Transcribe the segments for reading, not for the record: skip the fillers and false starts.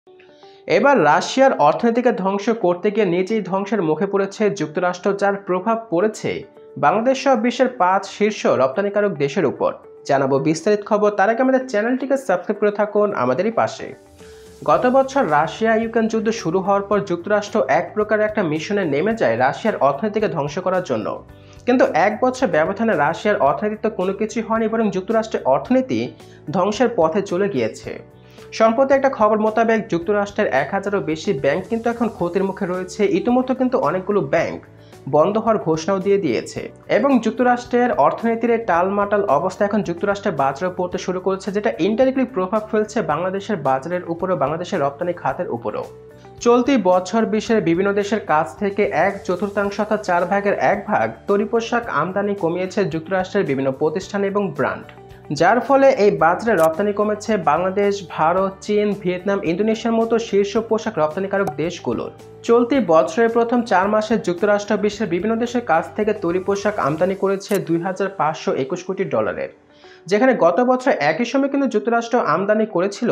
এবার রাশিয়ার অর্থনীতিকে ধ্বংস করতে গিয়ে নিজেই ধ্বংসের মুখে পড়েছে যুক্তরাষ্ট্র, যার প্রভাব পড়েছে বাংলাদেশ সহ বিশ্বের 5 শীর্ষ রপ্তানিকারক দেশের উপর। জানাবো বিস্তারিত খবর, তার আগে আমাদের চ্যানেলটিকে সাবস্ক্রাইব করে থাকুন আমাদেরই পাশে। গত বছর রাশিয়া ইউক্রেন যুদ্ধ শুরু হওয়ার পর যুক্তরাষ্ট্র এক প্রকার একটা মিশনে নেমে যায় রাশিয়ার অর্থনীতিকে ধ্বংস করার জন্য। কিন্তু এক বছর ব্যবধানে রাশিয়ার অর্থনীতি তো কোনো কিছুই হয়নি, বরং যুক্তরাষ্ট্রের অর্থনীতি ধ্বংসের পথে চলে গিয়েছে। সম্প্রতি একটা খবর মোতাবেক যুক্তরাষ্ট্রের 1000-এরও বেশি ব্যাংক কিন্তু এখন ক্ষতির মুখে রয়েছে। ইতিমধ্যে কিন্তু অনেকগুলো ব্যাংক বন্ধ হওয়ার ঘোষণাও দিয়ে দিয়েছে এবং যুক্তরাষ্ট্রের অর্থনীতির টালমাটাল অবস্থা এখন যুক্তরাষ্ট্রের বাজারে পড়তে শুরু করেছে, যেটা ইনডাইরেক্টলি প্রভাব ফেলছে বাংলাদেশের বাজারের উপরও, বাংলাদেশের রপ্তানি খাতের উপরও। চলতি বছর বিশ্বের বিভিন্ন দেশের কাছ থেকে 1/4 অর্থাৎ 4 ভাগের 1 ভাগ তৈরি পোশাক আমদানি কমিয়েছে যুক্তরাষ্ট্রের বিভিন্ন প্রতিষ্ঠান এবং ব্র্যান্ড, যার ফলে এই বাজারে রপ্তানি কমেছে বাংলাদেশ, ভারত, চীন, ভিয়েতনাম, ইন্দোনেশিয়ার মতো শীর্ষ পোশাক রপ্তানিকারক দেশগুলোর। চলতি বছরের প্রথম 4 মাসে যুক্তরাষ্ট্র বিশ্বের বিভিন্ন দেশের কাছ থেকে তৈরি পোশাক আমদানি করেছে $2,521 কোটি, যেখানে গত বছর একই সময় কিন্তু যুক্তরাষ্ট্র আমদানি করেছিল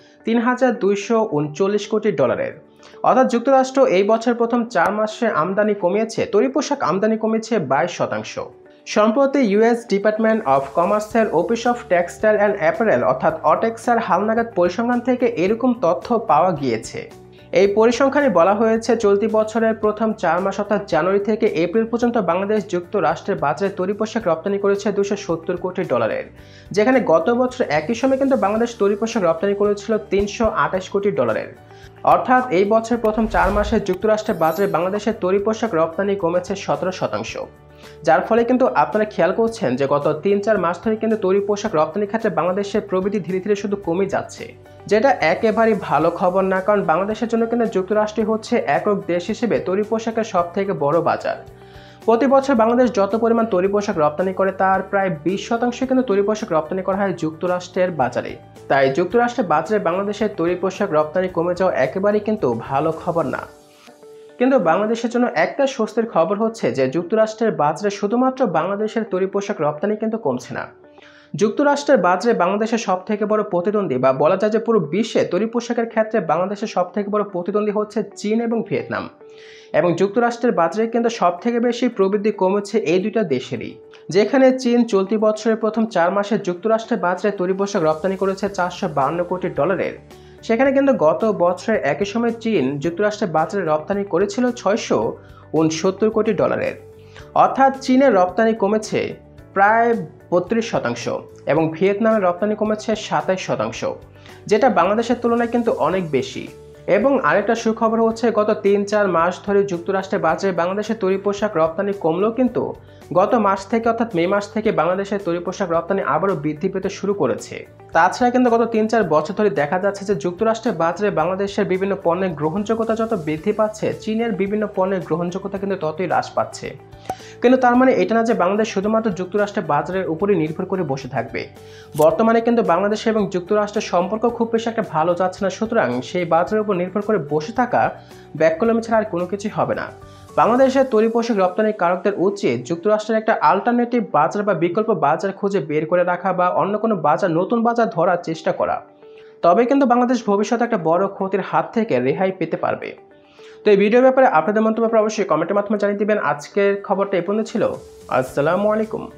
$3,239 কোটি। অর্থাৎ যুক্তরাষ্ট্র এই বছর প্রথম 4 মাসে আমদানি কমিয়েছে, তৈরি পোশাক আমদানি কমেছে 22%। সম্প্রতি ইউএস ডিপার্টমেন্ট অফ কমার্সের office of textile and apparel অর্থাৎ অটেক্সার হালনাগাদ পরিসংখ্যান থেকে এরকম তথ্য পাওয়া গিয়েছে। এই পরিসংখ্যানে বলা হয়েছে চলতি বছরের প্রথম 4 মাস অর্থাৎ জানুয়ারি থেকে এপ্রিল পর্যন্ত বাংলাদেশ যুক্তরাষ্ট্রের বাজারে তৈরি পোশাক রপ্তানি করেছে $270 কোটি, যেখানে গত বছর একই সময় কিন্তু বাংলাদেশ তৈরি পোশাক রপ্তানি করেছিল $328 কোটি। অর্থাৎ এই বছর প্রথম 4 মাসে যুক্তরাষ্ট্রের বাজারে বাংলাদেশের তৈরি পোশাক রপ্তানি কমেছে 17%, যার ফলে কিন্তু আপনারা খেয়াল করছেন যে গত 3-4 মাস ধরে কিন্তু তৈরি পোশাক রপ্তানি ক্ষেত্রে বাংলাদেশের প্রবৃদ্ধি ধীরে ধীরে শুধু কমে যাচ্ছে, যেটা একেবারেই ভালো খবর না। কারণ বাংলাদেশের জন্য কিন্তু যুক্তরাষ্ট্রই হচ্ছে একক দেশ হিসেবে তৈরি পোশাকের সব থেকে বড় বাজার। প্রতি বছর বাংলাদেশ যত পরিমাণ তৈরি পোশাক রপ্তানি করে তার প্রায় 20% কিন্তু তৈরি পোশাক রপ্তানি করা হয় যুক্তরাষ্ট্রের বাজারে। তাই যুক্তরাষ্ট্রের বাজারে বাংলাদেশের তৈরি পোশাক রপ্তানি কমে যাওয়া একেবারেই কিন্তু ভালো খবর না। কিন্তু বাংলাদেশের জন্য একটা স্বস্তির খবর হচ্ছে যে যুক্তরাষ্ট্রের বাজারে শুধুমাত্র বাংলাদেশের তৈরি পোশাক রপ্তানি কিন্তু কমছে না। যুক্তরাষ্ট্রের বাজারে বাংলাদেশের সব থেকে বড় প্রতিদ্বন্দ্বী, বা বলা যায় যে পুরো বিশ্বে তৈরি পোশাকের ক্ষেত্রে বাংলাদেশের সব থেকে বড় প্রতিদ্বন্দ্বী হচ্ছে চীন এবং ভিয়েতনাম। এবং যুক্তরাষ্ট্রের বাজারে কিন্তু সব থেকে বেশি প্রবৃদ্ধি কমেছে এই দুইটা দেশেরই, যেখানে চীন চলতি বছরের প্রথম 4 মাসে যুক্তরাষ্ট্রের বাজারে তৈরি পোশাক রপ্তানি করেছে $452 কোটি। সেখানে কিন্তু গত বছরের একই সময় চীন যুক্তরাষ্ট্রের বাজারে রপ্তানি করেছিল $669 কোটি। অর্থাৎ চীনের রপ্তানি কমেছে প্রায় 32% এবং ভিয়েতনামের রপ্তানি কমেছে 27%, যেটা বাংলাদেশের তুলনায় কিন্তু অনেক বেশি। এবং আরেকটা সুখবর হচ্ছে গত 3-4 মাস ধরে যুক্তরাষ্ট্রের বাজারে বাংলাদেশের তৈরি পোশাক রপ্তানি কমলেও কিন্তু গত মাস থেকে অর্থাৎ মে মাস থেকে বাংলাদেশের তৈরি পোশাক রপ্তানি আবারও বৃদ্ধি পেতে শুরু করেছে। তাছাড়া কিন্তু গত 3-4 বছর ধরে দেখা যাচ্ছে যে যুক্তরাষ্ট্রের বাজারে বাংলাদেশের বিভিন্ন পণ্যের গ্রহণযোগ্যতা যত বৃদ্ধি পাচ্ছে, চীনের বিভিন্ন পণ্যের গ্রহণযোগ্যতা কিন্তু ততই হ্রাস পাচ্ছে। কিন্তু তার মানে এটা না যে বাংলাদেশ শুধুমাত্র যুক্তরাষ্ট্রের বাজারের উপরই নির্ভর করে বসে থাকবে। বর্তমানে কিন্তু বাংলাদেশ এবং যুক্তরাষ্ট্রের সম্পর্ক খুব বেশি একটা ভালো যাচ্ছে না, সুতরাং সেই বাজারের উপর নির্ভর করে বসে থাকা ব্যাককলমি ছাড়া আর কোনো কিছুই হবে না। বাংলাদেশের তৈরি পোশাক রপ্তানিকারকদের উচিত যুক্তরাষ্ট্রের একটা আলটারনেটিভ বাজার বা বিকল্প বাজার খুঁজে বের করে রাখা বা অন্য কোনো বাজার, নতুন বাজার ধরার চেষ্টা করা। তবে কিন্তু বাংলাদেশ ভবিষ্যতে একটা বড় ক্ষতির হাত থেকে রেহাই পেতে পারবে। তো এই ভিডিওর ব্যাপারে আপনাদের মন্তব্য অবশ্যই কমেন্টের মাধ্যমে জানিয়ে দিবেন। আজকের খবরটা এই পর্যন্ত ছিল। আসসালামু আলাইকুম।